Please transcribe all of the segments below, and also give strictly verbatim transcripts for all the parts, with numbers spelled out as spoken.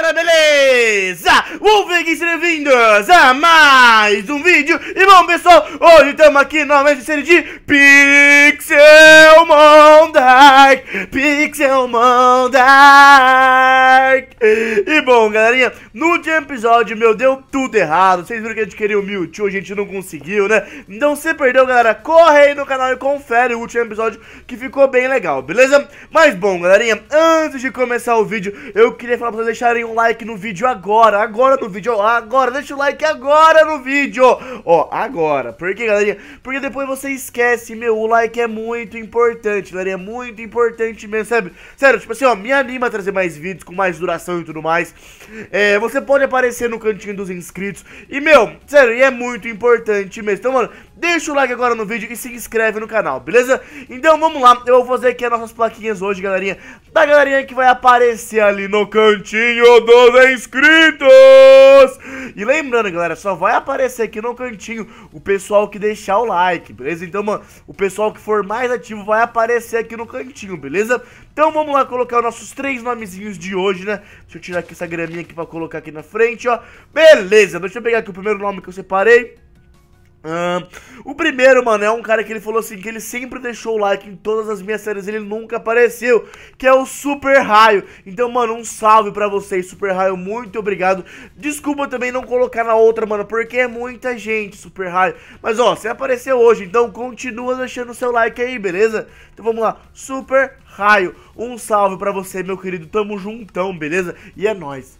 galera, beleza? Bem-vindos, bem-vindos a mais um vídeo. E bom, pessoal, hoje estamos aqui novamente em série de Pixelmon Dark Pixelmon Dark. E bom, galerinha, no último episódio, meu, deu tudo errado. Vocês viram que a gente queria o Mewtwo, a gente não conseguiu, né? Então, se perdeu, galera, corre aí no canal e confere o último episódio, que ficou bem legal, beleza? Mas bom, galerinha, antes de começar o vídeo, eu queria falar pra vocês deixarem um like no vídeo agora, agora no vídeo, ó, agora, deixa o like agora no vídeo, ó, agora. Por quê, galerinha? Porque depois você esquece, meu, o like é muito importante, galerinha, é muito importante mesmo, sabe? Sério, tipo assim, ó, me anima a trazer mais vídeos com mais duração e tudo mais. É, você pode aparecer no cantinho dos inscritos e, meu, sério, e é muito importante mesmo. Então, mano, deixa o like agora no vídeo e se inscreve no canal, beleza? Então, vamos lá, eu vou fazer aqui as nossas plaquinhas hoje, galerinha, da galerinha que vai aparecer ali no cantinho dos inscritos. E lembrando, galera, só vai aparecer aqui no cantinho o pessoal que deixar o like, beleza? Então, mano, o pessoal que for mais ativo vai aparecer aqui no cantinho, beleza? Então vamos lá colocar os nossos três nomezinhos de hoje, né? Deixa eu tirar aqui essa graminha aqui pra colocar aqui na frente, ó. Beleza, deixa eu pegar aqui o primeiro nome que eu separei. Uh, o primeiro, mano, é um cara que ele falou assim, que ele sempre deixou o like em todas as minhas séries, ele nunca apareceu, que é o Super Raio. Então, mano, um salve pra vocês, Super Raio, muito obrigado. Desculpa também não colocar na outra, mano, porque é muita gente, Super Raio. Mas, ó, você apareceu hoje, então continua deixando o seu like aí, beleza? Então vamos lá, Super Raio, um salve pra você, meu querido, tamo juntão, beleza? E é nóis.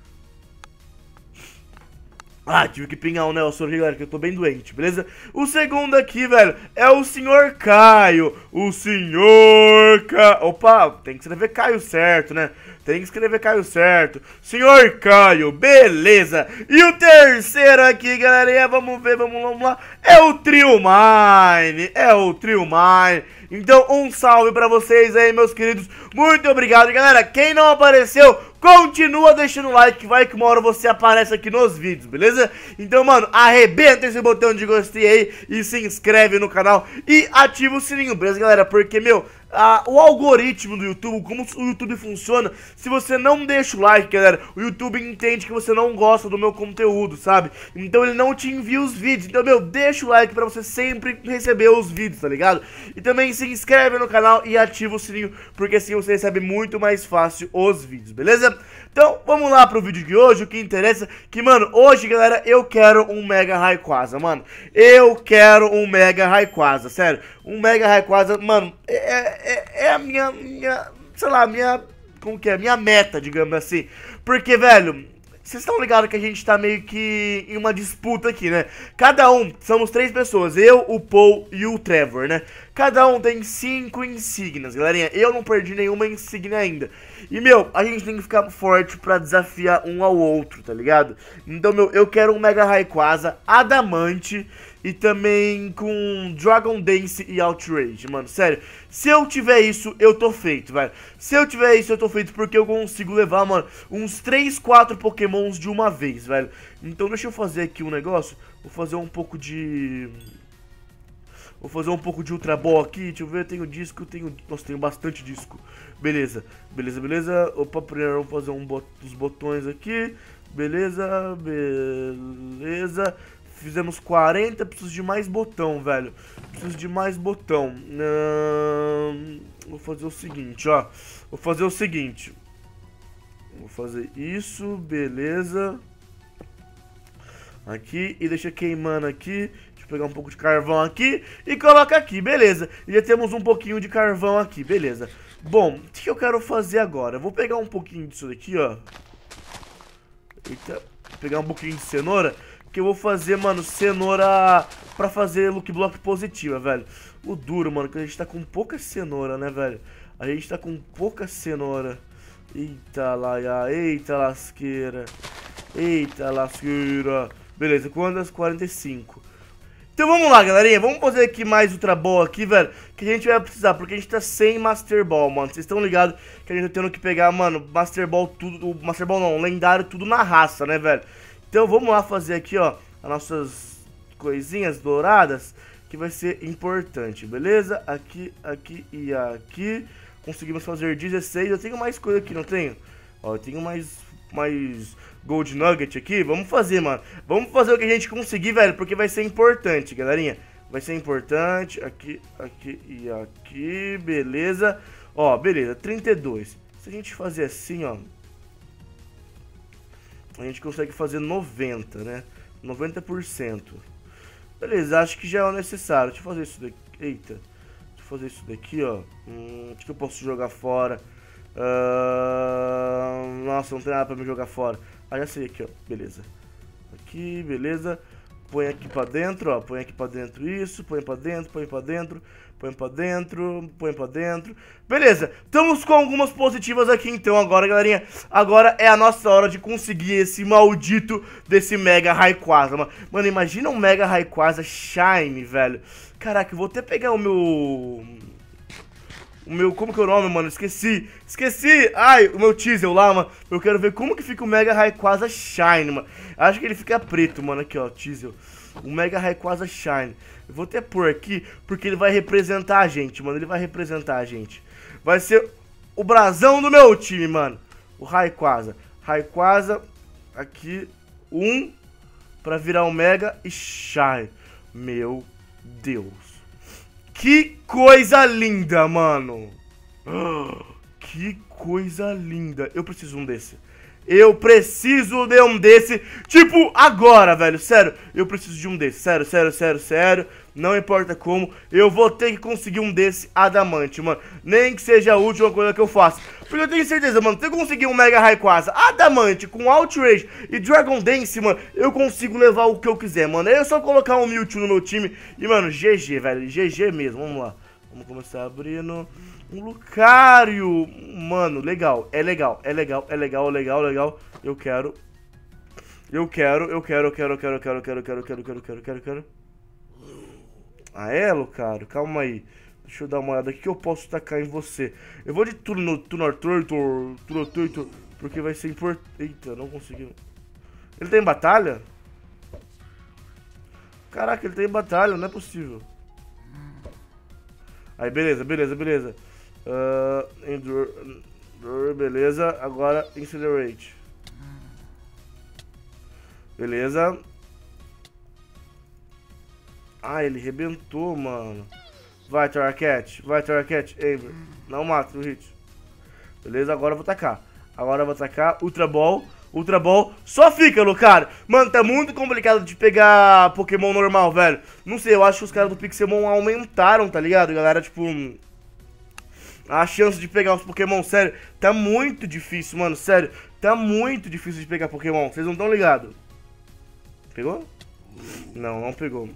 Ah, tive que pingar um Nelson aqui, galera, que eu tô bem doente, beleza? O segundo aqui, velho, é o senhor Caio. O senhor Caio... Opa, tem que escrever Caio certo, né? Tem que escrever Caio certo. Senhor Caio, beleza. E o terceiro aqui, galerinha, vamos ver, vamos lá, vamos lá. É o Trio Mine, é o Trio Mine. Então, um salve pra vocês aí, meus queridos. Muito obrigado, galera. Quem não apareceu, continua deixando o like, que vai que uma hora você aparece aqui nos vídeos, beleza? Então, mano, arrebenta esse botão de gostei aí e se inscreve no canal e ativa o sininho, beleza, galera? Porque, meu, a, o algoritmo do YouTube, como o YouTube funciona, se você não deixa o like, galera, o YouTube entende que você não gosta do meu conteúdo, sabe? Então ele não te envia os vídeos. Então, meu, deixa o like pra você sempre receber os vídeos, tá ligado? E também se inscreve no canal e ativa o sininho, porque assim você recebe muito mais fácil os vídeos, beleza? Então, vamos lá pro vídeo de hoje, o que interessa, que, mano, hoje, galera, eu quero um Mega Rayquaza, mano. Eu quero um Mega Rayquaza, sério. Um Mega Rayquaza, mano, é, é, é a minha, minha, sei lá, minha, como que é, minha meta, digamos assim. Porque, velho, vocês estão ligados que a gente tá meio que em uma disputa aqui, né? Cada um, somos três pessoas, eu, o Paul e o Trevor, né? Cada um tem cinco insígnias, galerinha. Eu não perdi nenhuma insígnia ainda. E, meu, a gente tem que ficar forte pra desafiar um ao outro, tá ligado? Então, meu, eu quero um Mega Rayquaza, Adamante e também com Dragon Dance e Outrage, mano, sério. Se eu tiver isso, eu tô feito, velho. Se eu tiver isso, eu tô feito porque eu consigo levar, mano, uns três, quatro pokémons de uma vez, velho. Então deixa eu fazer aqui um negócio. Vou fazer um pouco de... Vou fazer um pouco de Ultra Ball aqui, deixa eu ver, eu tenho disco, eu tenho... Nossa, tenho bastante disco. Beleza, beleza, beleza. Opa, primeiro vamos fazer um bot... os botões aqui. Beleza, beleza. Fizemos quarenta, preciso de mais botão, velho. Preciso de mais botão. Hum, vou fazer o seguinte, ó. Vou fazer o seguinte. Vou fazer isso, beleza. Aqui, e deixa queimando aqui. Deixa eu pegar um pouco de carvão aqui e coloca aqui, beleza. E já temos um pouquinho de carvão aqui, beleza. Bom, o que eu quero fazer agora? Eu vou pegar um pouquinho disso daqui, ó. Eita, vou pegar um pouquinho de cenoura. Que eu vou fazer, mano, cenoura pra fazer look block positiva, velho. O duro, mano, que a gente tá com pouca cenoura, né, velho? A gente tá com pouca cenoura. Eita lá, eita lasqueira. Eita lasqueira. Beleza, quantas? quarenta e cinco. Então vamos lá, galerinha, vamos fazer aqui mais Ultra Ball aqui, velho, que a gente vai precisar, porque a gente tá sem Master Ball, mano. Vocês estão ligados que a gente tá tendo que pegar, mano, Master Ball tudo, o Master Ball não, lendário tudo na raça, né, velho? Então vamos lá fazer aqui, ó, as nossas coisinhas douradas, que vai ser importante, beleza? Aqui, aqui e aqui. Conseguimos fazer dezesseis, eu tenho mais coisa aqui, não tenho? Ó, eu tenho mais, mais Gold Nugget aqui. Vamos fazer, mano. Vamos fazer o que a gente conseguir, velho, porque vai ser importante, galerinha. Vai ser importante. Aqui, aqui e aqui. Beleza. Ó, beleza. trinta e dois. Se a gente fazer assim, ó, a gente consegue fazer noventa, né? noventa por cento. Beleza, acho que já é o necessário. Deixa eu fazer isso daqui. Eita. Deixa eu fazer isso daqui, ó. Hum, acho que eu posso jogar fora. Uh... Nossa, não tem nada pra me jogar fora. Ah, já sei aqui, ó. Beleza. Aqui, beleza. Põe aqui pra dentro, ó. Põe aqui pra dentro isso. Põe pra dentro, põe pra dentro. Põe pra dentro, põe pra dentro. Beleza, estamos com algumas positivas aqui então agora, galerinha. Agora é a nossa hora de conseguir esse maldito desse Mega Rayquaza, mano. Mano, imagina um Mega Rayquaza Shine, velho. Caraca, eu vou até pegar o meu... O meu... Como que é o nome, mano? Esqueci. Esqueci. Ai, o meu teaser lá, mano. Eu quero ver como que fica o Mega Rayquaza Shine, mano. Acho que ele fica preto, mano. Aqui, ó, teaser. O Mega Rayquaza Shine. Eu vou até pôr aqui, porque ele vai representar a gente, mano. Ele vai representar a gente. Vai ser o brasão do meu time, mano. O Rayquaza. Rayquaza. Aqui. Um. Pra virar o Mega e Shine. Meu Deus. Que coisa linda, mano. Que coisa linda. Eu preciso de um desse. Eu preciso de um desse, tipo, agora, velho, sério, eu preciso de um desse, sério, sério, sério, sério, não importa como, eu vou ter que conseguir um desse adamante, mano, nem que seja a última coisa que eu faço, porque eu tenho certeza, mano, se eu conseguir um Mega Rayquaza adamante com Outrage e Dragon Dance, mano, eu consigo levar o que eu quiser, mano, é só colocar um Mewtwo no meu time e, mano, G G, velho, G G mesmo, vamos lá, vamos começar abrindo... Um Lucario, mano, legal, é legal, é legal, é legal, legal, legal, eu quero, eu quero, eu quero, eu quero, eu quero, eu quero, eu quero, eu quero, eu quero, eu quero, eu quero, eu quero, eu quero. Ah é, Lucario, calma aí, deixa eu dar uma olhada aqui que eu posso tacar em você, eu vou de turno, turno, turno, turno, turno, porque vai ser importante, eita, não consegui, ele tem batalha? Caraca, ele tem batalha, não é possível. Aí, beleza, beleza, beleza. Uh, endure, endure, beleza, agora Incinerate. Beleza. Ah, ele rebentou, mano. Vai, Torracat, vai, Torracat, Amber. Não mata o hit. Beleza, agora eu vou tacar. Agora eu vou tacar, Ultra Ball. Ultra Ball, só fica, Lucario. Mano, tá muito complicado de pegar Pokémon normal, velho. Não sei, eu acho que os caras do Pixelmon aumentaram, tá ligado? Galera, tipo... A chance de pegar os Pokémon, sério, tá muito difícil, mano, sério. Tá muito difícil de pegar Pokémon, vocês não estão ligados. Pegou? Não, não pegou.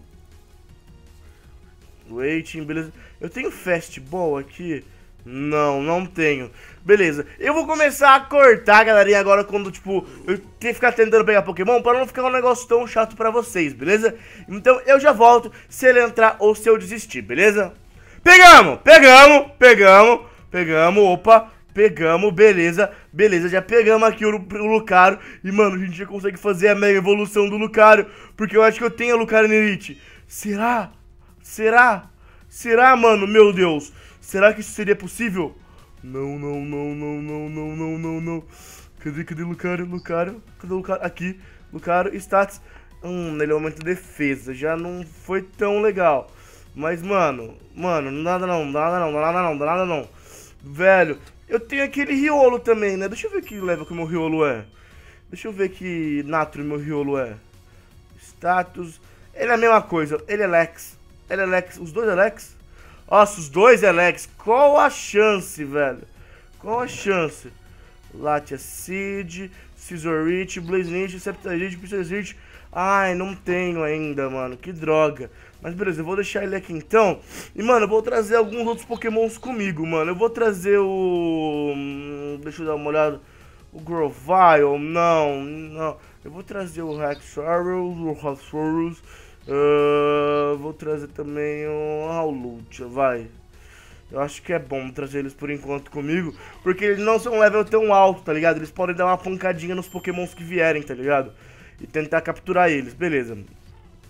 Waiting, beleza. Eu tenho Fastball aqui... Não, não tenho. Beleza, eu vou começar a cortar, galerinha, agora quando, tipo, eu tenho que ficar tentando pegar Pokémon para não ficar um negócio tão chato pra vocês, beleza? Então eu já volto se ele entrar ou se eu desistir, beleza? Pegamos, pegamos, pegamos, pegamos, opa, pegamos, beleza, beleza, já pegamos aqui o, o Lucario. E, mano, a gente já consegue fazer a mega evolução do Lucario, porque eu acho que eu tenho a Lucario Elite. Será? Será? Será, mano? Meu Deus. Será que isso seria possível? Não, não, não, não, não, não, não, não, não. Cadê, cadê Lucario, Lucario? Cadê o Lucario? Aqui, Lucario, stats. Hum, ele aumenta a defesa. Já não foi tão legal. Mas, mano, mano, não dá nada não, não dá nada não, não dá nada não, não dá nada não. Velho, eu tenho aquele Riolo também, né? Deixa eu ver que level que o meu Riolo é. Deixa eu ver que Natro meu Riolo é. Status. Ele é a mesma coisa, ele é Lex. Ele é Lex, os dois é Lex? Nossa, os dois é Lex. Qual a chance, velho? Qual a chance? Latia Seed, Scissorite, Blaze Ninja, Septarite, Pistolite. Ai, não tenho ainda, mano. Que droga. Mas beleza, eu vou deixar ele aqui então. E, mano, eu vou trazer alguns outros Pokémons comigo, mano. Eu vou trazer o... Deixa eu dar uma olhada. O Grovyle, não, não. Eu vou trazer o Haxorus, o Haxorus. Uh, vou trazer também o Howlucha, vai. Eu acho que é bom trazer eles por enquanto comigo, porque eles não são um level tão alto, tá ligado? Eles podem dar uma pancadinha nos Pokémons que vierem, tá ligado? E tentar capturar eles, beleza.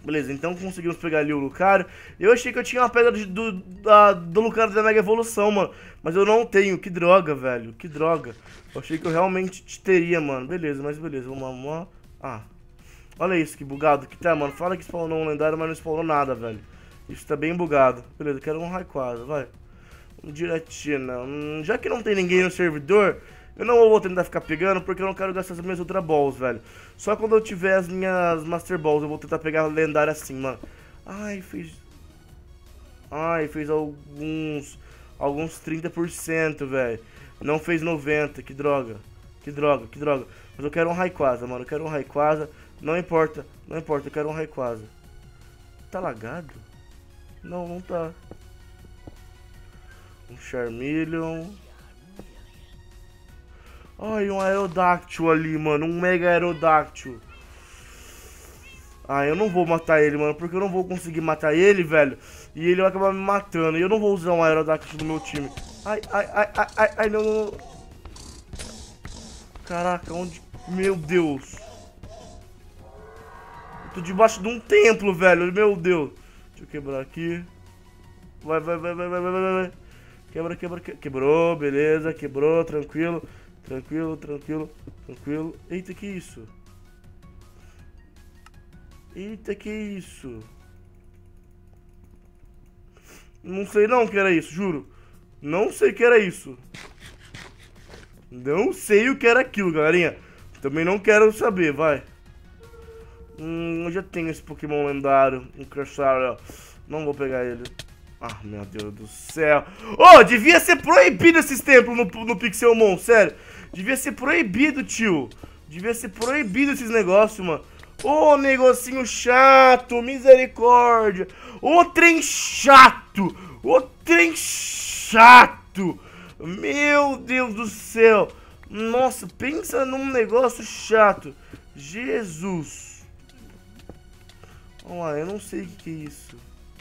Beleza, então conseguimos pegar ali o Lucario. Eu achei que eu tinha uma pedra de, do, da, do Lucario da Mega Evolução, mano. Mas eu não tenho, que droga, velho. Que droga. Eu achei que eu realmente teria, mano. Beleza, mas beleza, vamos lá, vamos lá. Ah, olha isso, que bugado que tá, mano. Fala que spawnou um lendário, mas não spawnou nada, velho. Isso tá bem bugado. Beleza, eu quero um Rayquaza, vai. Um Giratina. Hum, já que não tem ninguém no servidor, eu não vou tentar ficar pegando, porque eu não quero gastar as minhas Ultra Balls, velho. Só quando eu tiver as minhas Master Balls, eu vou tentar pegar lendário assim, mano. Ai, fez... Ai, fez alguns... Alguns trinta por cento, velho. Não fez noventa, que droga. Que droga, que droga. Mas eu quero um Rayquaza, mano. Eu quero um Rayquaza. Não importa, não importa, eu quero um Rayquaza. Tá lagado? Não, não tá. Um Charmeleon. Ai, um Aerodactyl ali, mano. Um Mega Aerodactyl. Ah, eu não vou matar ele, mano. Porque eu não vou conseguir matar ele, velho. E ele vai acabar me matando. E eu não vou usar um Aerodactyl no meu time. Ai, ai, ai, ai, ai, ai, não, não, não. Caraca, onde... Meu Deus. Eu tô debaixo de um templo, velho. Meu Deus. Deixa eu quebrar aqui. Vai, vai, vai, vai, vai, vai, vai, vai. Quebra, quebra, quebra. Quebrou, beleza. Quebrou, tranquilo. Tranquilo, tranquilo, tranquilo. Eita, que isso? Eita, que isso? Não sei não que era isso, juro. Não sei o que era isso. Não sei o que era aquilo, galerinha. Também não quero saber, vai. Hum, eu já tenho esse Pokémon lendário. Um Crusher, não vou pegar ele. Ah, meu Deus do céu. Oh, devia ser proibido esses templos no, no Pixelmon, sério. Devia ser proibido, tio. Devia ser proibido esses negócios, mano. Ô, oh, negocinho chato, misericórdia. Ô, oh, trem chato. Ô, oh, trem chato. Meu Deus do céu. Nossa, pensa num negócio chato. Jesus. Vamos lá, eu não sei o que, que é isso.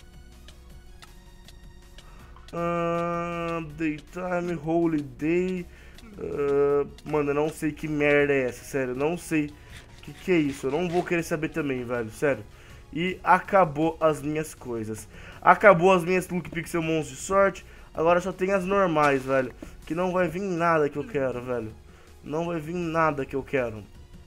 Uh, Daytime, Holiday. Uh, mano, eu não sei que merda é essa, sério. Não sei o que, que é isso. Eu não vou querer saber também, velho, sério. E acabou as minhas coisas. Acabou as minhas Look Pixelmons de sorte. Agora só tem as normais, velho. Que não vai vir nada que eu quero, velho. Não vai vir nada que eu quero.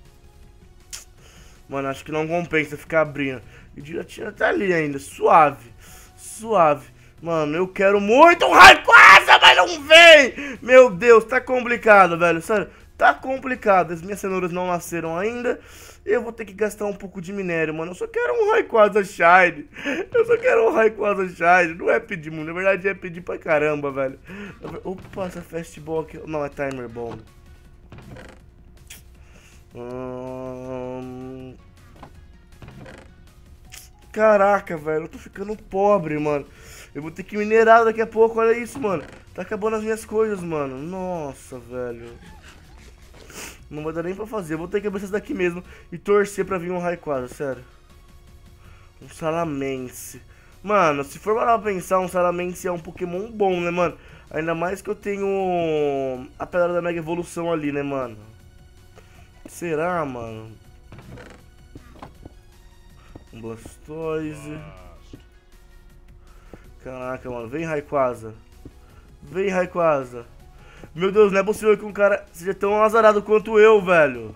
Mano, acho que não compensa ficar abrindo. E o Giratina tá ali ainda, suave. Suave. Mano, eu quero muito um Rayquaza, mas não vem! Meu Deus, tá complicado, velho. Sério, tá complicado. As minhas cenouras não nasceram ainda. Eu vou ter que gastar um pouco de minério, mano. Eu só quero um Rayquaza Shine. Eu só quero um Rayquaza Shine. Não é pedir muito, na verdade é pedir pra caramba, velho. Opa, essa Fastball aqui. Não, é Timer Bomb. Hum... Caraca, velho. Eu tô ficando pobre, mano. Eu vou ter que minerar daqui a pouco, olha isso, mano. Tá acabando as minhas coisas, mano. Nossa, velho. Não vai dar nem pra fazer. Eu vou ter que abrir essas daqui mesmo e torcer pra vir um Rayquaza, sério. Um Salamence. Mano, se for para pensar, um Salamence é um Pokémon bom, né, mano? Ainda mais que eu tenho a pedra da Mega Evolução ali, né, mano? Será, mano? Um Blastoise. Caraca, mano. Vem, Rayquaza. Vem, Rayquaza. Meu Deus, não é possível que um cara seja tão azarado quanto eu, velho.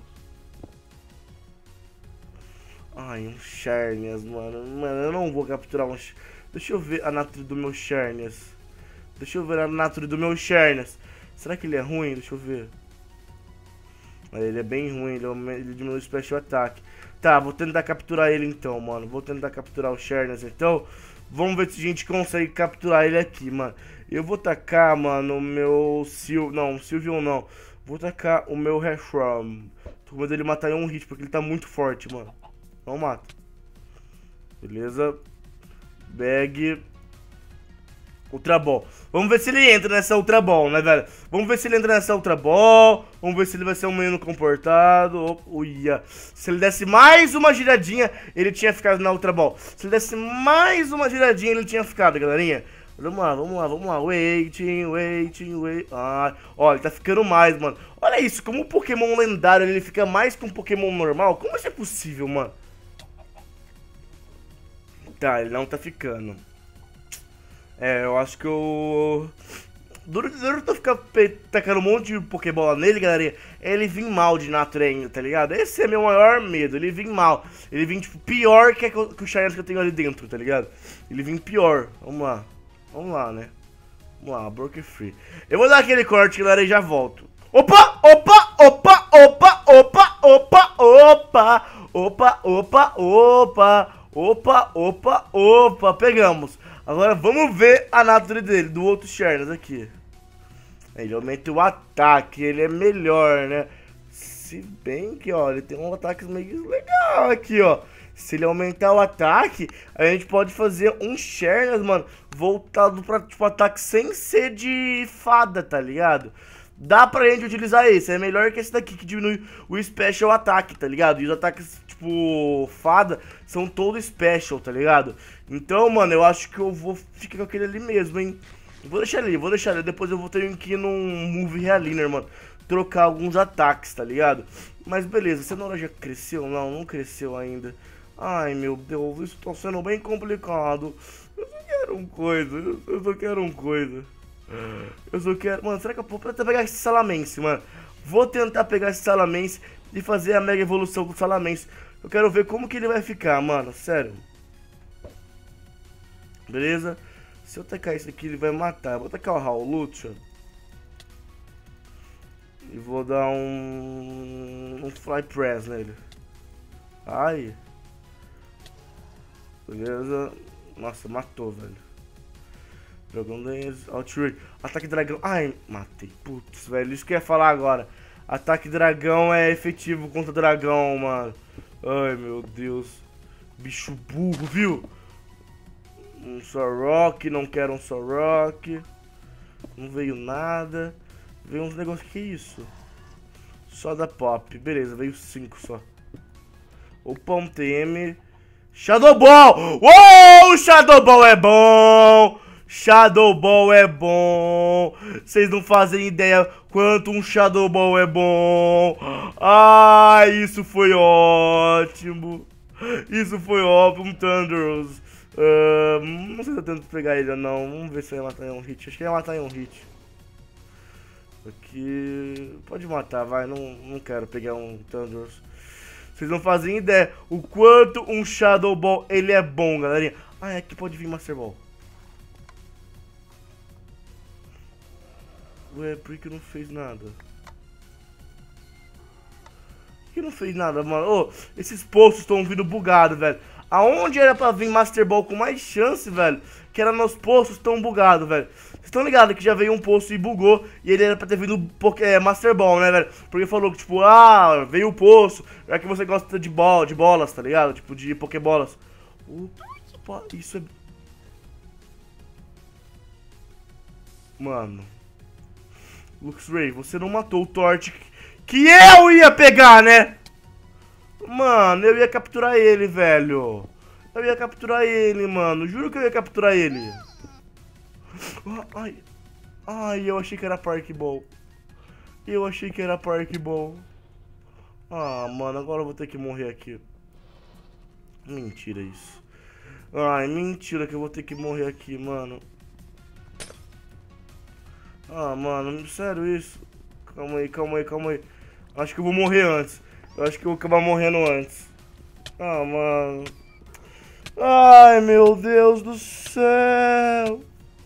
Ai, um Charnias, mano. Mano, eu não vou capturar um... Deixa eu ver a nature do meu Charnias. Deixa eu ver a nature do meu Charnias. Será que ele é ruim? Deixa eu ver. Ele é bem ruim, ele, ele diminui o Special Attack. Tá, vou tentar capturar ele então, mano. Vou tentar capturar o Charnias então. Vamos ver se a gente consegue capturar ele aqui, mano. Eu vou tacar, mano, o meu Sil... Não, Sylveon não. Vou tacar o meu Reshiram. Tô com medo dele matar em um hit, porque ele tá muito forte, mano. Não mata. Beleza. Bag. Ultra Ball. Vamos ver se ele entra nessa Ultra Ball, né, velho? Vamos ver se ele entra nessa Ultra Ball. Vamos ver se ele vai ser um menino comportado. Uia. Se ele desse mais uma giradinha, ele tinha ficado na Ultra Ball. Se ele desse mais uma giradinha, ele tinha ficado, galerinha. Vamos lá, vamos lá, vamos lá. Waiting, waiting, waiting. Ah, ó, ele tá ficando mais, mano. Olha isso, como um Pokémon lendário ele fica mais que um Pokémon normal. Como isso é possível, mano? Tá, ele não tá ficando. É, eu acho que eu... Duro de duro eu tô ficando tacando um monte de Pokébola nele, galera. Ele vir mal de Nature ainda, tá ligado? Esse é meu maior medo, ele vir mal. Ele vir, tipo, pior que, que o Shiny que eu tenho ali dentro, tá ligado? Ele vir pior. Vamos lá. Vamos lá, né? Vamos lá, Broken Free. Eu vou dar aquele corte, galera, e já volto. Opa, opa, opa, opa, opa, opa, opa, opa, opa, opa, opa, opa, opa, pegamos. Agora vamos ver a Nature dele, do outro Sharnas aqui. Ele aumenta o ataque, ele é melhor, né? Se bem que, ó, ele tem um ataque meio legal aqui, ó. Se ele aumentar o ataque, a gente pode fazer um Sharnas, mano, voltado pra, tipo, ataque sem ser de fada, tá ligado? Dá pra gente utilizar esse, é melhor que esse daqui, que diminui o special ataque, tá ligado? E os ataques, tipo, fada, são todos special, tá ligado? Então, mano, eu acho que eu vou ficar com aquele ali mesmo, hein? Vou deixar ali, vou deixar ali, depois eu vou ter que ir num Move Realiner, mano. Trocar alguns ataques, tá ligado? Mas beleza, a cenoura já cresceu? Não, não cresceu ainda. Ai, meu Deus, isso tá sendo bem complicado. Eu só quero uma coisa, eu só quero uma coisa. Eu só quero... Mano, será que eu vou tentar pegar esse Salamence, mano? Vou tentar pegar esse Salamence e fazer a mega evolução do Salamence. Eu quero ver como que ele vai ficar, mano, sério. Beleza? Se eu tacar isso aqui, ele vai matar. Eu vou tacar o Howlucha. E vou dar um... Um Fly Press nele. Ai. Beleza. Nossa, matou, velho. Dragão Dance, Outrage. Ataque dragão. Ai, matei. Putz, velho. Isso que eu ia falar agora. Ataque dragão é efetivo contra dragão, mano. Ai, meu Deus. Bicho burro, viu? Um Sorok. Não quero um Sorok. Não veio nada. Veio uns negócios. Que isso? Só da Pop. Beleza, veio cinco só. Opa, um T M. Shadow Ball! Uou! Shadow Ball é bom! Shadow Ball é bom! Vocês não fazem ideia quanto um Shadow Ball é bom! Ah, isso foi ótimo! Isso foi ótimo, um Thunderous. Uh, não sei se eu tento pegar ele ou não. Vamos ver se ele vai matar em um hit. Acho que ele vai matar em um hit. Aqui... Pode matar, vai. Não, não quero pegar um Thunderous. Vocês não fazem ideia o quanto um Shadow Ball ele é bom, galerinha. Ah, aqui pode vir Master Ball. Ué, por que não fez nada? Por que não fez nada, mano? Ô, esses poços estão vindo bugados, velho. Aonde era pra vir Master Ball com mais chance, velho, que era nos poços tão bugados, velho. Vocês estão ligados que já veio um poço e bugou, e ele era pra ter vindo é, Master Ball, né, velho? Porque falou que, tipo, ah, veio o poço, já que você gosta de, bol de bolas, tá ligado? Tipo, de Pokébolas. Opa, isso é... Mano. Luxray, você não matou o Torte que eu ia pegar, né? Mano, eu ia capturar ele, velho. Eu ia capturar ele, mano. Juro que eu ia capturar ele. Ai, ai, eu achei que era Park Ball. Eu achei que era Park Ball. Ah, mano, agora eu vou ter que morrer aqui. Mentira isso. Ai, mentira que eu vou ter que morrer aqui, mano. Ah, mano, sério isso? Calma aí, calma aí, calma aí. Acho que eu vou morrer antes. Eu acho que eu vou acabar morrendo antes. Ah, mano. Ai, meu Deus do céu.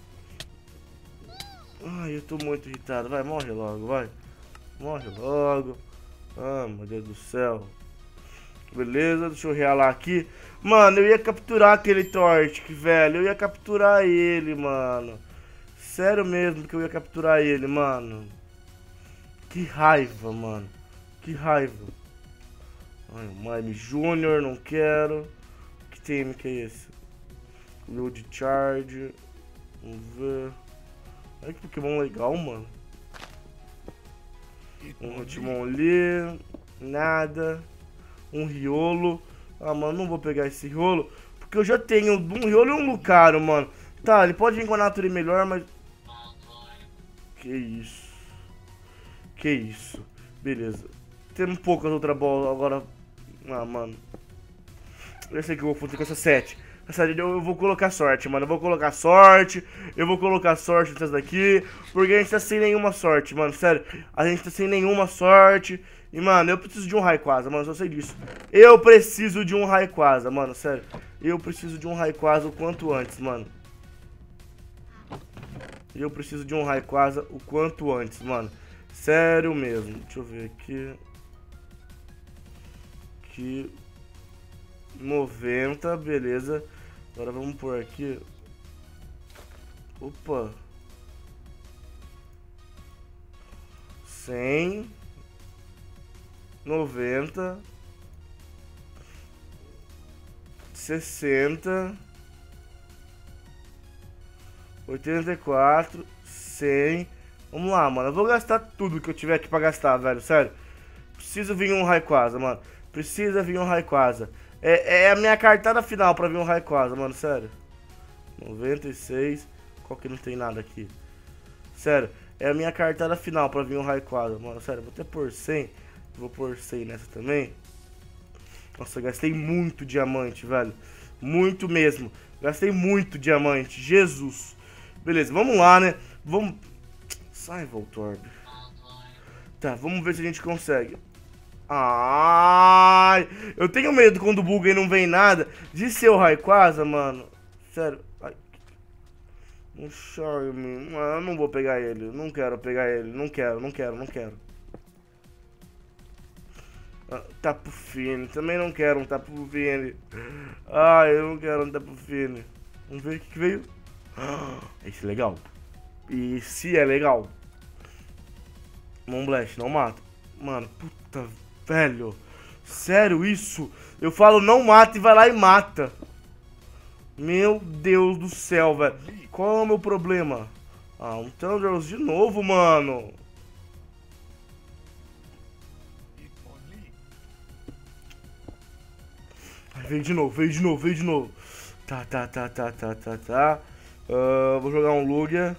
Ai, eu tô muito irritado. Vai, morre logo, vai. Morre logo. Ah, meu Deus do céu. Beleza, deixa eu realar aqui. Mano, eu ia capturar aquele Torchic, velho. Eu ia capturar ele, mano. Sério mesmo que eu ia capturar ele, mano. Que raiva, mano. Que raiva. Ai, o Mime Júnior, não quero. Que time que é esse? Load Charge. Vamos ver. Olha que Pokémon legal, mano. Um Hitmonlee. Nada. Um Riolo. Ah, mano, não vou pegar esse Riolo. Porque eu já tenho um Riolo e um Lucario, mano. Tá, ele pode vir com a Nature melhor, mas... Que isso. Que isso. Beleza. Temos poucas outras bolas agora. Ah, mano. Eu sei que eu vou fazer com essa sete. Sério, eu vou colocar sorte, mano. Eu vou colocar sorte. Eu vou colocar sorte nessas daqui. Porque a gente tá sem nenhuma sorte, mano. Sério, a gente tá sem nenhuma sorte. E, mano, eu preciso de um Rayquaza, mano. Só sei disso. Eu preciso de um Rayquaza, mano. Sério. Eu preciso de um Rayquaza o quanto antes, mano. Eu preciso de um Rayquaza o quanto antes, mano. Sério mesmo. Deixa eu ver aqui. Aqui. noventa, beleza. Agora vamos por aqui. Opa. cem. noventa. sessenta. oitenta e quatro. cem. Vamos lá, mano. Eu vou gastar tudo que eu tiver aqui pra gastar, velho. Sério. Precisa vir um Rayquaza, mano. Precisa vir um Rayquaza. É, é a minha cartada final pra vir um Rayquaza, mano, sério. noventa e seis. Qual que não tem nada aqui? Sério, é a minha cartada final pra vir um Rayquaza, mano, sério. Vou até pôr cem. Vou pôr cem nessa também. Nossa, eu gastei muito diamante, velho. Muito mesmo. Gastei muito diamante, Jesus. Beleza, vamos lá, né? Vamos... Sai, Voltorb. Tá, vamos ver se a gente consegue. Ai, eu tenho medo quando buga e não vem nada de ser o Rayquaza, mano. Sério. Ai. Um Charme. Eu não vou pegar ele. Não quero pegar ele. Não quero, não quero, não quero. Ah, Tapu Fini. Também não quero um Tapu Fini. Ai, eu não quero um Tapu Fini. Vamos ver o que, que veio. Ah, esse é legal. Esse é legal. Moonblast, não mata. Mano, puta... Velho, sério isso? Eu falo não mata e vai lá e mata. Meu Deus do céu, velho. Qual é o meu problema? Ah, um Thundurus de novo, mano. Veio de novo, veio de novo, veio de novo. Tá, tá, tá, tá, tá, tá, tá. Uh, vou jogar um Lugia.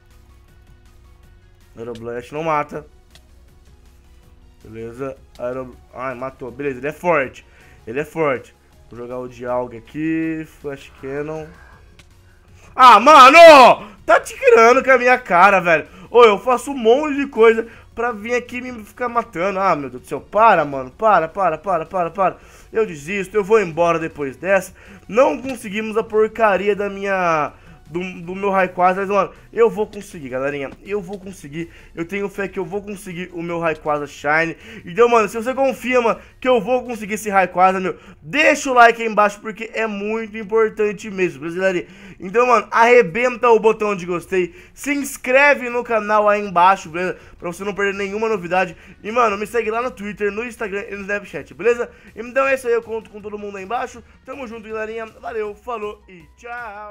Aeroblast, não mata. Beleza, Aero... Ai, matou, beleza, ele é forte. Ele é forte. Vou jogar o Dialga aqui. Flash Cannon. Ah, mano! Tá tirando com a minha cara, velho. Ô, eu faço um monte de coisa pra vir aqui e me ficar matando. Ah, meu Deus do céu, para, mano. Para, para, para, para, para. Eu desisto, eu vou embora depois dessa. Não conseguimos a porcaria da minha... Do, do meu Rayquaza, mas, mano, eu vou conseguir, galerinha. Eu vou conseguir. Eu tenho fé que eu vou conseguir o meu Rayquaza Shine. Então, mano, se você confia, mano, que eu vou conseguir esse Rayquaza, meu, deixa o like aí embaixo, porque é muito importante mesmo, beleza, galerinha? Então, mano, arrebenta o botão de gostei. Se inscreve no canal aí embaixo, beleza? Pra você não perder nenhuma novidade. E, mano, me segue lá no Twitter, no Instagram e no Snapchat, beleza? Então é isso aí, eu conto com todo mundo aí embaixo. Tamo junto, galerinha. Valeu, falou e tchau!